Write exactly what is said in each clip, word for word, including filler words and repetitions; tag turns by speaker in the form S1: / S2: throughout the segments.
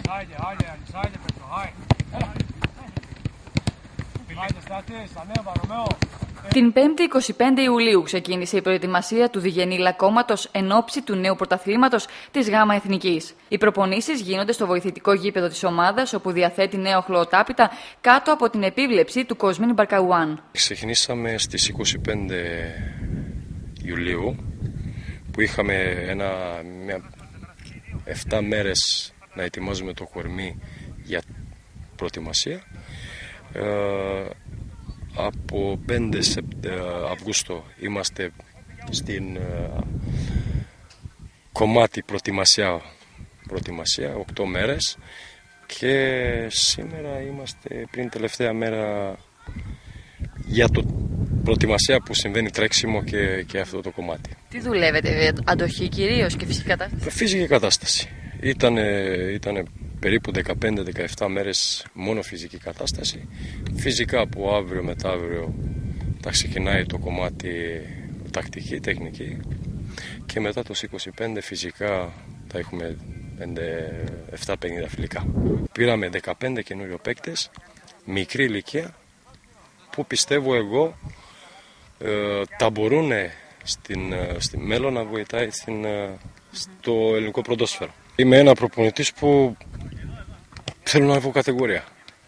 S1: Την Πέμπτη εικοστή πέμπτη Ιουλίου ξεκίνησε η προετοιμασία του Διγενή Λακκώματος εν ώψη του νέου πρωταθλήματος της ΓΑΜΑ Εθνικής. Οι προπονήσεις γίνονται στο βοηθητικό γήπεδο της ομάδας, όπου διαθέτει νέο χλωοτάπητα κάτω από την επίβλεψη του Κοσμήν Μπαρκαουάν.
S2: Ξεκινήσαμε στις εικοστή πέμπτη Ιουλίου, που είχαμε ένα, μια, εφτά μέρες να ετοιμάζουμε το κορμί για προετοιμασία. Ε, από πέντε Αυγούστου είμαστε στην ε, κομμάτι προετοιμασία, προετοιμασία, οκτώ μέρες, και σήμερα είμαστε πριν τελευταία μέρα για το προετοιμασία που συμβαίνει τρέξιμο και, και αυτό το κομμάτι.
S1: Τι δουλεύετε, αντοχή κυρίως και φυσική κατάσταση?
S2: Φυσική κατάσταση. Ήτανε, ήτανε περίπου δεκαπέντε με δεκαεπτά μέρες μόνο φυσική κατάσταση. Φυσικά από αύριο μετά αύριο θα ξεκινάει το κομμάτι τακτική, τεχνική, και μετά το είκοσι πέντε φυσικά θα έχουμε επτά πενήντα φιλικά. Πήραμε δεκαπέντε καινούριο παίκτες, μικρή ηλικία, που πιστεύω εγώ ε, τα μπορούν στην, στην μέλλον να βοηθάει στην, στο ελληνικό πρωτόσφαιρο. Είμαι ένα προπονητής που θέλω να έχω κατηγορία.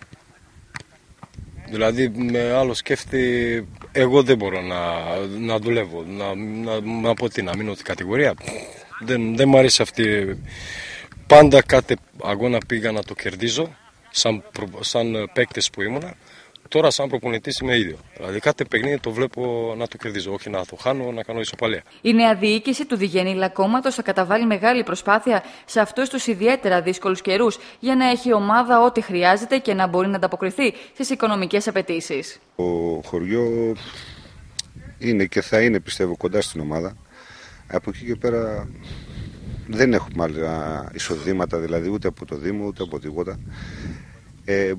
S2: Δηλαδή με άλλο σκέφτη, εγώ δεν μπορώ να, να δουλεύω, να, να, να πω τι, να μείνω την κατηγορία. Δεν, δεν μου αρέσει αυτή. Πάντα κάθε αγώνα πήγα να το κερδίζω, σαν, σαν παίκτης που ήμουνα. Τώρα σαν προπονητής είμαι ίδιο. Δηλαδή κάθε παιχνίδι το βλέπω να το κερδίζω, όχι να το χάνω, να κάνω ισοπαλία.
S1: Η νέα διοίκηση του Διγενή Λακκώματος θα καταβάλει μεγάλη προσπάθεια σε αυτούς τους ιδιαίτερα δύσκολους καιρούς, για να έχει η ομάδα ό,τι χρειάζεται και να μπορεί να ανταποκριθεί στις οικονομικές απαιτήσεις.
S3: Το χωριό είναι και θα είναι, πιστεύω, κοντά στην ομάδα. Από εκεί και πέρα δεν έχουμε άλλα εισοδήματα, δηλαδή ούτε από το Δήμο ούτε από τίποτα. Ε,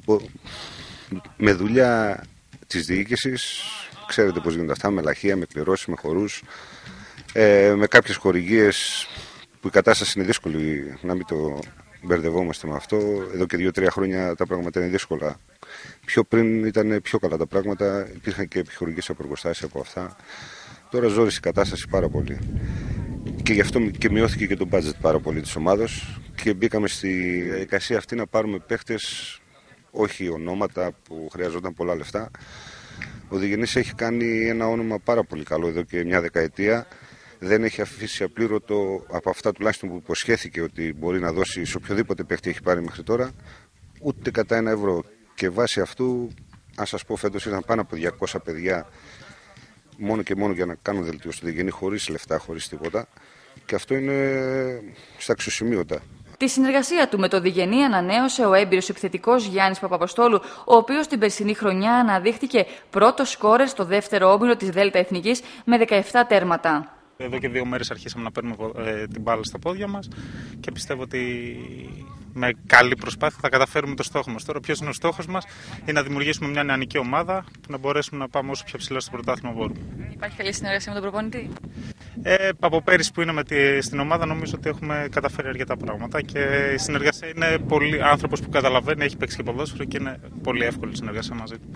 S3: με δουλειά της διοίκησης, ξέρετε πώς γίνονται αυτά, με λαχεία, με κληρώσεις, με χορούς, ε, με κάποιες χορηγίες που η κατάσταση είναι δύσκολη, να μην το μπερδευόμαστε με αυτό. Εδώ και δύο-τρία χρόνια τα πράγματα είναι δύσκολα. Πιο πριν ήταν πιο καλά τα πράγματα, υπήρχαν και επιχορηγήσεις από εργοστάσια από αυτά. Τώρα ζόρισε η κατάσταση πάρα πολύ. Και γι' αυτό και μειώθηκε και το budget πάρα πολύ της ομάδος, και μπήκαμε στη διαδικασία αυτή να πάρουμε παίχτες, όχι ονόματα που χρειαζόταν πολλά λεφτά. Ο Διγενής έχει κάνει ένα όνομα πάρα πολύ καλό εδώ και μια δεκαετία. Δεν έχει αφήσει απλήρωτο, από αυτά τουλάχιστον που υποσχέθηκε ότι μπορεί να δώσει σε οποιοδήποτε παίχτη έχει πάρει μέχρι τώρα, ούτε κατά ένα ευρώ. Και βάσει αυτού, αν σας πω, φέτος ήρθαν πάνω από διακόσια παιδιά μόνο και μόνο για να κάνουν βελτίωση στο Διγενή, χωρίς λεφτά, χωρίς τίποτα. Και αυτό είναι στα αξιοσημείωτα.
S1: Τη συνεργασία του με το Διγενή ανανέωσε ο έμπειρος επιθετικός Γιάννης Παπαποστόλου, ο οποίος την περσινή χρονιά αναδείχθηκε πρώτος σκόρερ στο δεύτερο όμιλο της Δέλτα Εθνικής με δεκαεπτά τέρματα.
S4: Εδώ και δύο μέρες αρχίσαμε να παίρνουμε ε, την μπάλα στα πόδια μας και πιστεύω ότι με καλή προσπάθεια θα καταφέρουμε το στόχο μας. Τώρα ποιος είναι ο στόχος μας? Είναι να δημιουργήσουμε μια νεανική ομάδα που να μπορέσουμε να πάμε όσο πιο ψηλά στο πρωτάθλημα μπορούμε.
S1: Υπάρχει καλή συνεργασία με τον προπονητή?
S4: Ε, από πέρυσι που είναι με τη, στην ομάδα, νομίζω ότι έχουμε καταφέρει αρκετά πράγματα, και η συνεργασία είναι πολύ, άνθρωπος που καταλαβαίνει, έχει παίξει και ποδόσφαιρο και είναι πολύ εύκολη η συνεργασία μαζί του.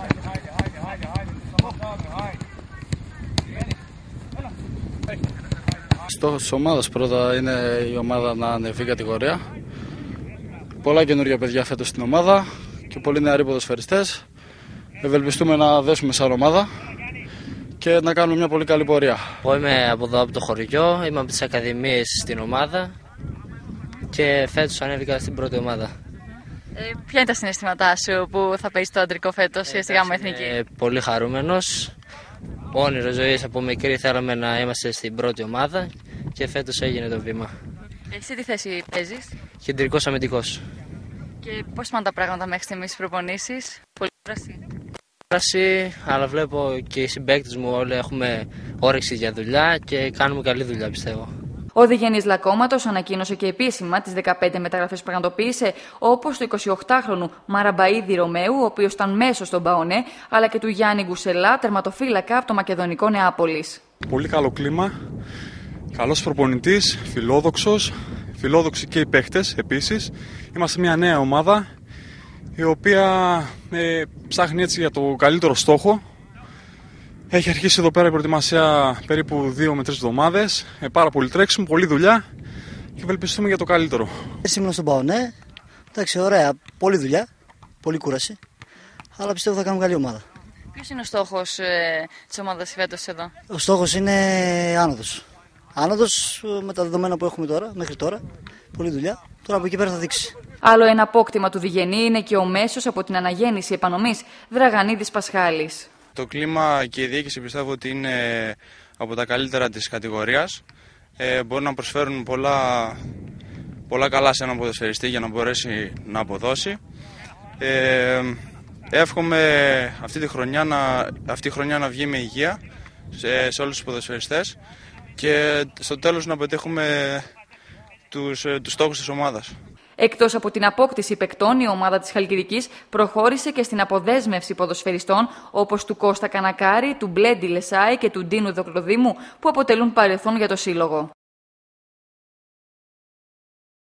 S5: Στόχος της ομάδας πρώτα είναι η ομάδα να ανεβεί κατηγορία. Πολλά καινούργια παιδιά φέτος στην ομάδα και πολλοί νεαροί ποδοσφαιριστές. Ευελπιστούμε να δέσουμε σαν ομάδα και να κάνουμε μια πολύ καλή πορεία.
S6: Εγώ είμαι από εδώ από το χωριό, είμαι από τις ακαδημίες στην ομάδα και φέτος ανέβηκα στην πρώτη ομάδα.
S1: Ε, ποια είναι τα συναισθήματά σου που θα παίζεις το αντρικό φέτος ε, στη ΓΑΜΑ Εθνική?
S6: Ε, πολύ χαρούμενος. Όνειρο ζωής από μικρή θέλαμε να είμαστε στην πρώτη ομάδα και φέτος έγινε το βήμα.
S1: Εσύ τι θέση παίζεις?
S6: Κεντρικός αμυντικός.
S1: Και πώς πάνε τα πράγματα μέχρι στιγμής στις προπονήσεις? Πολύ κούραση?
S6: Κούραση, αλλά βλέπω και οι συμπαίκτες μου όλοι έχουμε όρεξη για δουλειά και κάνουμε καλή δουλειά, πιστεύω.
S1: Ο Διγενής Λακκώματος ανακοίνωσε και επίσημα τις δεκαπέντε μεταγραφές που πραγματοποίησε, όπως του εικοσιοκτάχρονου Μαραμπαΐδη Ρωμαίου, ο οποίος ήταν μέσος στον Παονέ, αλλά και του Γιάννη Γκουσελά, τερματοφύλακα από το μακεδονικό Νεάπολης.
S7: Πολύ καλό κλίμα, καλός προπονητής, φιλόδοξος, φιλόδοξοι και οι παίχτες επίσης. Είμαστε μια νέα ομάδα η οποία ε, ψάχνει έτσι για το καλύτερο στόχο. Έχει αρχίσει εδώ πέρα η προετοιμασία περίπου δύο με τρεις εβδομάδες. Ε, πάρα πολύ τρέξιμο, πολλή δουλειά και ευελπιστούμε για το καλύτερο.
S8: Ήμουν στον ΠΑΟ, ναι. Εντάξει, ωραία. Πολλή δουλειά, πολλή κούραση. Αλλά πιστεύω θα κάνουμε καλή ομάδα.
S1: Ποιος είναι ο στόχος ε, της ομάδας φέτος εδώ?
S8: Ο στόχος είναι άνοδος. Άνοδος με τα δεδομένα που έχουμε τώρα, μέχρι τώρα. Πολλή δουλειά. Τώρα από εκεί πέρα θα δείξει.
S1: Άλλο ένα απόκτημα του Διγενή είναι και ο μέσος από την αναγέννηση επανομής Δραγανίδης Πασχάλης.
S9: Το κλίμα και η διοίκηση πιστεύω ότι είναι από τα καλύτερα της κατηγορίας. Ε, μπορούν να προσφέρουν πολλά, πολλά καλά σε έναν ποδοσφαιριστή για να μπορέσει να αποδώσει. Ε, εύχομαι αυτή τη χρονιά να, αυτή η χρονιά να βγει με υγεία σε, σε όλους τους ποδοσφαιριστές και στο τέλος να πετύχουμε τους, τους στόχους της ομάδας.
S1: Εκτός από την απόκτηση παικτών, η ομάδα της Χαλκιδικής προχώρησε και στην αποδέσμευση ποδοσφαιριστών όπως του Κώστα Κανακάρη, του Μπλέντι Λεσάη και του Ντίνου Δοκλωδήμου που αποτελούν παρελθόν για το σύλλογο.